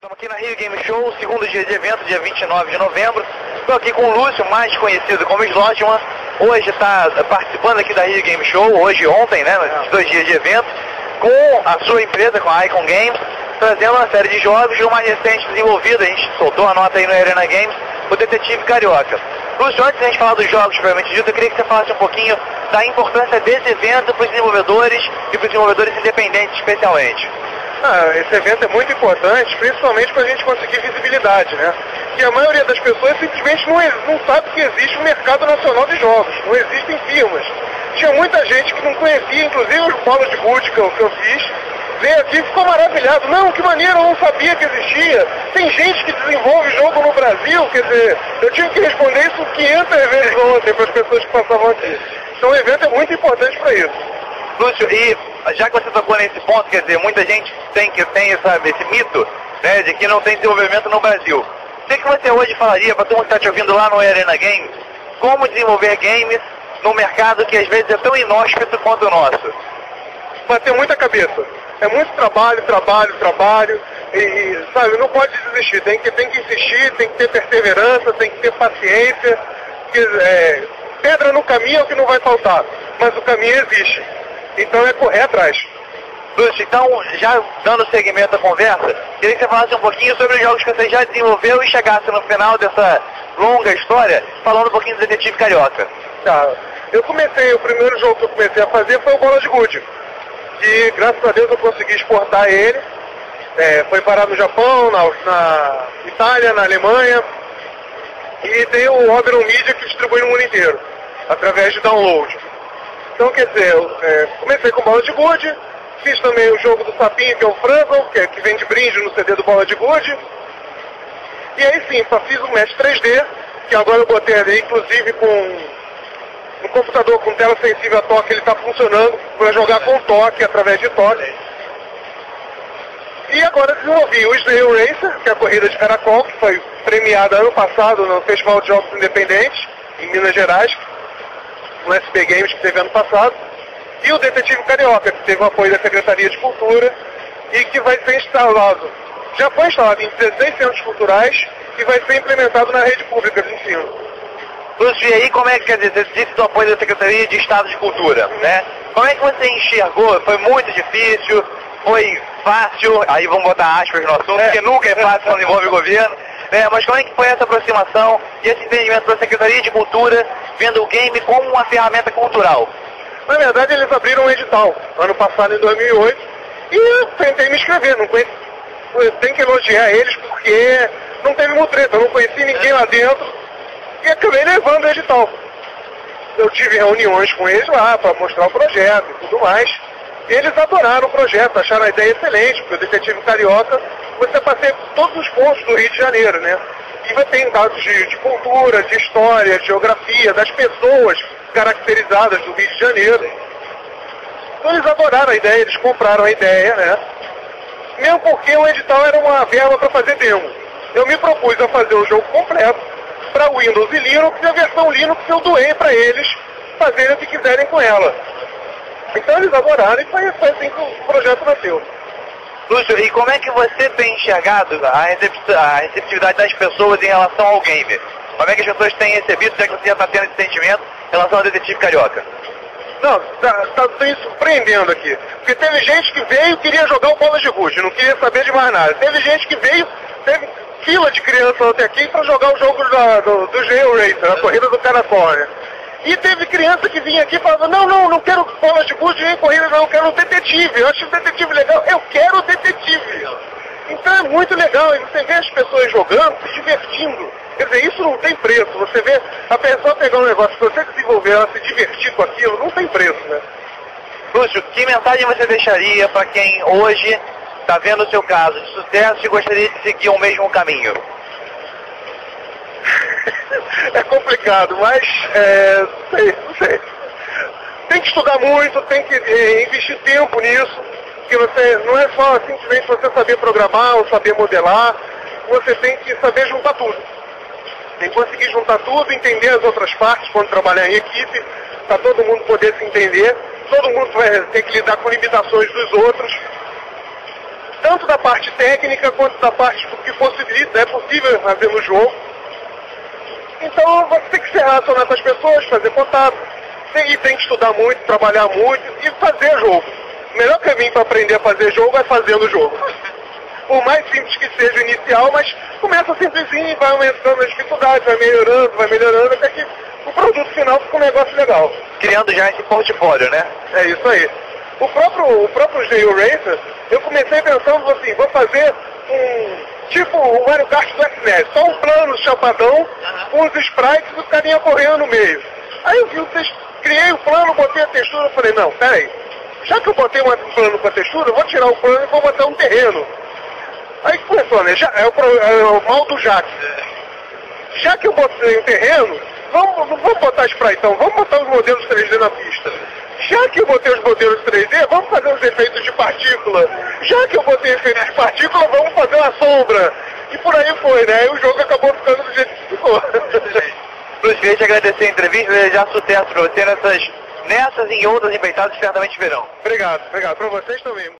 Estamos aqui na Rio Game Show, segundo dia de evento, dia 29 de novembro. Estou aqui com o Lúcio, mais conhecido como Slotman. Hoje está participando aqui da Rio Game Show, hoje e ontem, né, nos 2 dias de evento, com a sua empresa, com a Icon Games, trazendo uma série de jogos e o mais recente desenvolvido, a gente soltou a nota aí no Arena Games, o Detetive Carioca. Lúcio, antes de a gente falar dos jogos propriamente dito, eu queria que você falasse um pouquinho da importância desse evento para os desenvolvedores e para os desenvolvedores independentes especialmente. Esse evento é muito importante, principalmente para a gente conseguir visibilidade, né? Que a maioria das pessoas simplesmente não sabe que existe um mercado nacional de jogos, não existem firmas. Tinha muita gente que não conhecia, inclusive os bolos de gude que eu fiz, veio aqui e ficou maravilhado. Não, que maneiro, eu não sabia que existia. Tem gente que desenvolve jogo no Brasil, quer dizer, eu tive que responder isso 500 vezes ontem para as pessoas que passavam aqui. Então o evento é muito importante para isso. Lúcio, e já que você tocou nesse ponto, quer dizer, muita gente tem esse mito, né, de que não tem desenvolvimento no Brasil. O que você hoje falaria para todo mundo que está te ouvindo lá no Arena Games, como desenvolver games num mercado que às vezes é tão inóspito quanto o nosso? Bater muita cabeça. É muito trabalho, e sabe, não pode desistir, tem que insistir, tem que ter perseverança, tem que ter paciência, pedra no caminho é o que não vai faltar, mas o caminho existe, então é correr atrás. Lúcio, então, já dando seguimento à conversa, queria que você falasse um pouquinho sobre os jogos que você já desenvolveu e chegasse no final dessa longa história, falando um pouquinho do Detetive Carioca. Tá, o primeiro jogo que eu comecei a fazer foi o Bola de Gude, que graças a Deus eu consegui exportar ele, foi parar no Japão, na Itália, na Alemanha, e tem o Oberon Media que distribui no mundo inteiro, através de download. Então, quer dizer, comecei com Bola de Gude, fiz também o jogo do Sapinho, que é o Franzel, que vem de brinde no CD do Bola de Gude. E aí sim, fiz o Mesh 3D, que agora eu botei ali, inclusive com um computador com tela sensível a toque, ele está funcionando para jogar com toque, através de toque. E agora desenvolvi o Snail Racer, que é a corrida de caracol, que foi premiada ano passado no Festival de Jogos Independentes, em Minas Gerais, no SP Games que teve ano passado. E o Detetive Carioca, que teve o apoio da Secretaria de Cultura e que vai ser instalado, já foi instalado em 16 centros culturais e vai ser implementado na rede pública de ensino. Lúcio, e aí como é que, quer dizer, você disse do apoio da Secretaria de Estado de Cultura, né? Como é que você enxergou? Foi muito difícil? Foi fácil? Aí vamos botar aspas no assunto, porque nunca é fácil quando envolve o governo. Mas como é que foi essa aproximação e esse entendimento da Secretaria de Cultura, vendo o game como uma ferramenta cultural? Na verdade, eles abriram um edital, ano passado, em 2008, e eu tentei me inscrever, não conheci, tem que elogiar eles, porque não teve mutreta, eu não conheci ninguém lá dentro, e acabei levando o edital. Eu tive reuniões com eles lá, para mostrar o projeto e tudo mais, e eles adoraram o projeto, acharam a ideia excelente, porque o Detetive Carioca, você passeia por todos os pontos do Rio de Janeiro, né? E vai ter dados de cultura, de história, de geografia, das pessoas caracterizadas do Rio de Janeiro. Então eles adoraram a ideia, eles compraram a ideia, né? Mesmo porque o edital era uma verba para fazer demo. Eu me propus a fazer o jogo completo para Windows e Linux, e a versão Linux eu doei para eles fazerem o que quiserem com ela. Então eles adoraram e foi assim que o projeto nasceu. Lúcio, e como é que você tem enxergado a receptividade das pessoas em relação ao game? Como é que as pessoas têm recebido, já que você já está tendo esse sentimento em relação ao Detetive Carioca? Não, tá me surpreendendo aqui. Porque teve gente que veio e queria jogar o Bola de Gude, não queria saber de mais nada. Teve gente que veio, teve fila de criança até aqui para jogar o jogo do Snail Racer, a corrida do caracol, né? E teve criança que vinha aqui e falava, não quero Bola de Gude nem corrida, não, eu quero o Detetive, eu acho o Detetive legal, eu quero o Detetive. Então é muito legal, e você vê as pessoas jogando, se divertindo. Quer dizer, isso não tem preço, você vê a pessoa pegar um negócio, se você desenvolver ela, se divertir com aquilo, não tem preço, né? Lúcio, que mensagem você deixaria para quem hoje está vendo o seu caso de sucesso e gostaria de seguir o mesmo caminho? É complicado, mas não sei. Tem que estudar muito, tem que investir tempo nisso, porque você não é só simplesmente você saber programar ou saber modelar, você tem que saber juntar tudo. Tem que conseguir juntar tudo, entender as outras partes quando trabalhar em equipe, para todo mundo poder se entender, todo mundo vai ter que lidar com limitações dos outros. Então tanto da parte técnica quanto da parte do que é possível fazer no jogo. Então você tem que se relacionar com as pessoas, fazer contato, tem que estudar muito, trabalhar muito e fazer jogo. O melhor caminho para aprender a fazer jogo é fazendo jogo. Por mais simples que seja o inicial, mas começa simplesinho, vai aumentando as dificuldades, vai melhorando, até que o produto final fica um negócio legal. Criando já esse portfólio, né? É isso aí. O próprio Geo Racer, eu comecei pensando assim, vou fazer tipo o Mario Kart do SNES, só um plano chapadão, com os sprites e o carinha correndo no meio. Aí eu vi criei o plano, botei a textura, falei, não, peraí, já que eu botei um plano com a textura, eu vou tirar o plano e vou botar um terreno. Aí começou, né? É o mal do Jack. Já que eu botei um terreno, não vamos botar sprite então, vamos botar os modelos 3D na pista. Já que eu botei os modelos 3D, vamos fazer os efeitos de partícula. Já que eu botei efeitos de partícula, vamos fazer uma sombra. E por aí foi, né? E o jogo acabou ficando do jeito que ficou. Bruce, queria te agradecer a entrevista e desejar sucesso para você nessas e em outras empreitadas que certamente verão. Obrigado. Para vocês também.